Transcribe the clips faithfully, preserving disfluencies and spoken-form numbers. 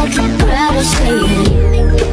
Rather stay in.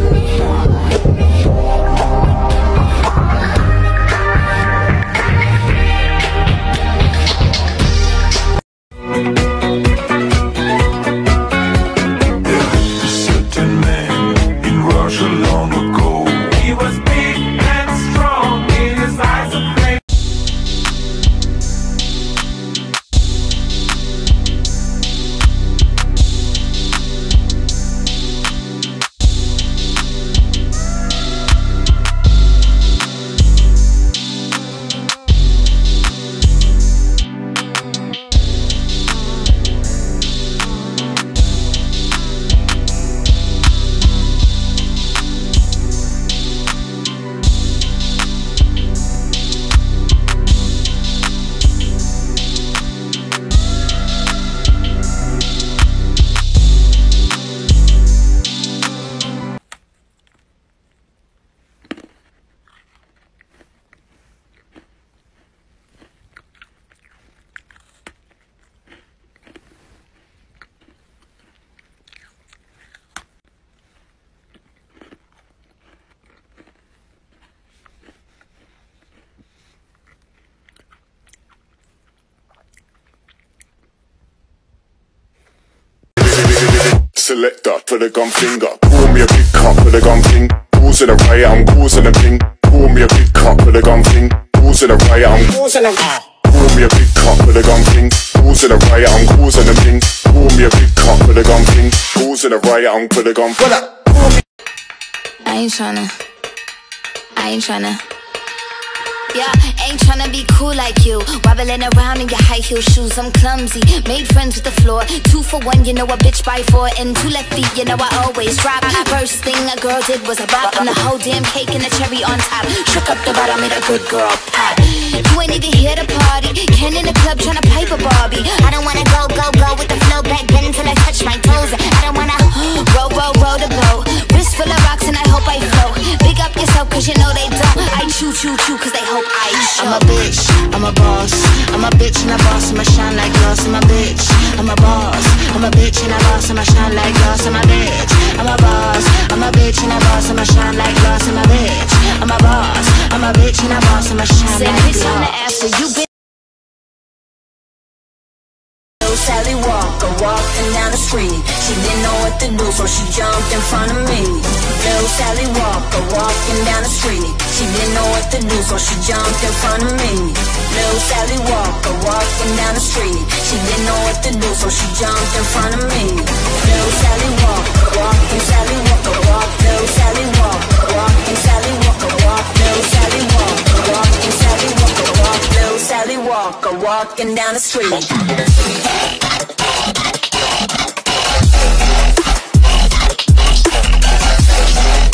Selector, put a gun finger. Pull me a big cup, put a gun thing. Causing a riot, I'm causing a thing. Pull me a big cup, put a gun thing. Causing a riot, I'm causing a thing. Pull me a big cup, put a gun thing. Causing a riot, I'm causing a thing. Pull me a big cup, put a gun thing. Causing a riot, I'm put a gun. Pull up. I ain't tryna. I ain't tryna. Yeah, ain't tryna be cool like you. Wobbling around in your high heel shoes, I'm clumsy. Made friends with the floor. Two for one, you know a bitch by four. And two left feet, you know I always drop. First thing a girl did was a bop. And the whole damn cake and the cherry on top. Shook up the bottom, made a good girl pop. You ain't even here to party. Ken in the club tryna pipe a Barbie. I don't wanna go, go, go with the flow back then till I touch my toes. I don't wanna roll, roll, roll the boat. Wrist full of rocks and I hope I float. Big up yourself cause you know they don't. I chew, chew, chew cause they hope I show. I'm a bitch, I'm a boss. I'm a bitch and a boss, I'ma shine like glass. I'm a bitch, I'm a boss. I'm a bitch and a boss, I'ma shine like glass. I'm a bitch, I'm a boss. I'm a bitch and a boss, I'ma shine like glass. I'm a bitch, I'm a boss. I'm a bitch and a boss, I'ma shine Say like bitch on the glass. after you been. Sally Walker walking down the street. She didn't know what to do, so she jumped in front of me. Little Sally Walker walking down the street. She didn't know what to do, so she jumped in front of me. Little Sally Walker walking down the street. She didn't know what to do, so she jumped in front of me. Little Sally Walker walking, Sally Walker walk. Little Sally Walker walking, Sally Walker walk. Little Sally Walker walking, Sally Walker walk. Little Sally Walker walking down the street.